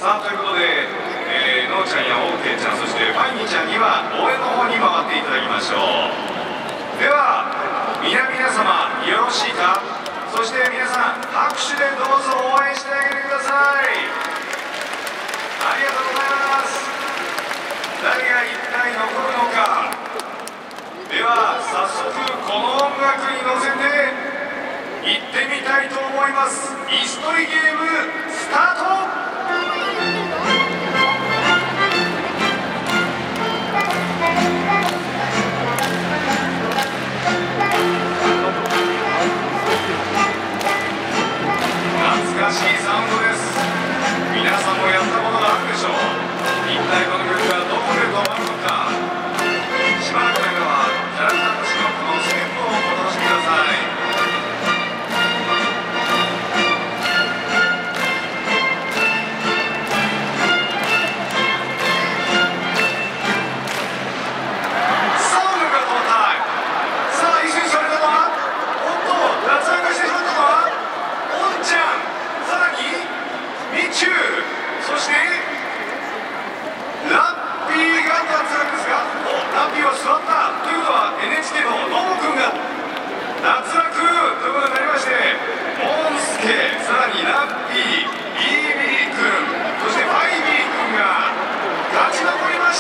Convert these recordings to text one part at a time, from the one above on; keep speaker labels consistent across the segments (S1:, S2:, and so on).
S1: さあということで、のーちゃんやオーケーちゃん、そしてファイニーちゃんには応援の方に回っていただきましょう。では皆様よろしいか。そして皆さん拍手でどうぞ応援してあげてください。ありがとうございます。誰が一体残るのか。では早速この音楽に乗せて行ってみたいと思います。椅子取りゲームスタート。懐かしいサウンドです。皆さんもやったことがあるでしょう。一体この曲がどこで止まるのか。しばらくの間はキャラクターたちのこのステップをお楽しみください。そしてラッピーが脱落ですが、ラッピーは座ったということは NHK のどーもくんが脱落ということになりまして、モンスケ、さらにラッピー、BB くん、そしてファイビーくんが勝ち残りました。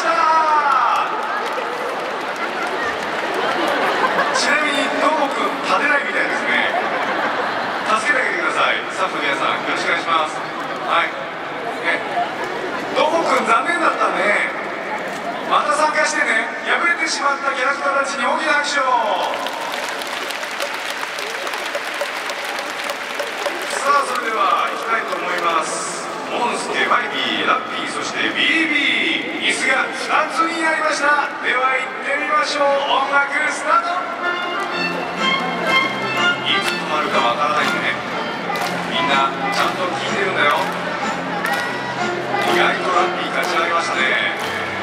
S1: ちなみにどーもくん立てないみたいですね。助けてあげてください。スタッフの皆さんよろしくお願いします。はい、どーもくん残念だったね。また参加してね。敗れてしまったキャラクターたちに大きな拍手を。さあそれではいきたいと思います。モンスケ、バイビー、ラッピー、そして BB、 椅子が2つになりました。では行ってみましょう。音楽スタート。いつ止まるかわからないね。みんなちゃんと聞いてるんだよ。意外とラッピー勝ち上げましたね。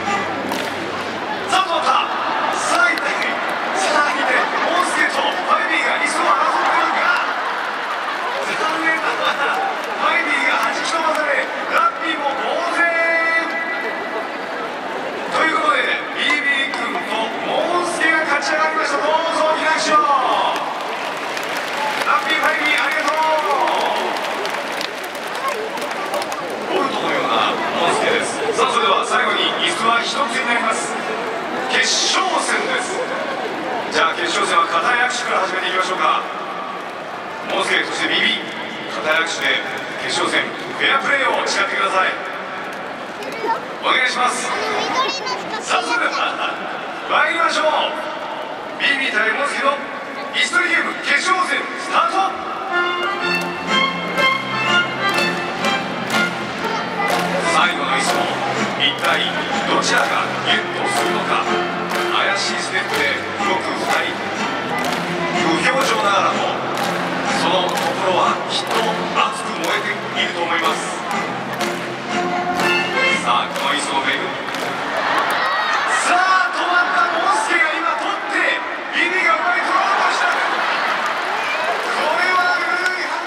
S1: さあ止まった。さあ一体モンスケとファイビーが椅子を争っているが、残念ながらファイビーが弾き飛ばされ、ラッピーも呆然ということで BB 君とモンスケが勝ち上がりました。どうぞ大きな拍手を。ラッピー、ファイビーありがとう。ボルトのようなモンスケです。さあそれでは最後に椅子は一つになります。決勝戦です。じゃあ決勝戦は固い握手から始めていきましょうか。モンスケ、そして BB、 固い握手で決勝戦フェアプレーを誓ってください。お願いします。さあそれでは参りましょう。 BB 対モンスケの椅子取りゲーム決勝戦スタート。最後の椅子を一体どちらがゲットするのか。怪しいステップで動く2人、無表情ながらもその心はきっと熱く燃えていると思います。さあこの椅子をめぐる。さあ止まったモンスケが今取ってビビが奪い取ろうとした。これはルール違反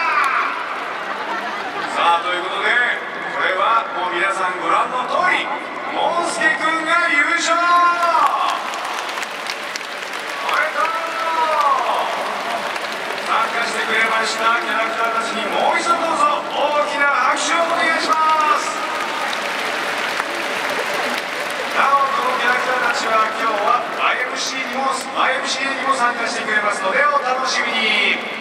S1: か。さあということでこれはもう皆さんご覧の通りモンスケくんが優勝。おめでとう。参加してくれましたキャラクターたちにもう一度どうぞ大きな拍手をお願いします。なおこのキャラクターたちは今日は YMCA にも参加してくれますのでお楽しみに。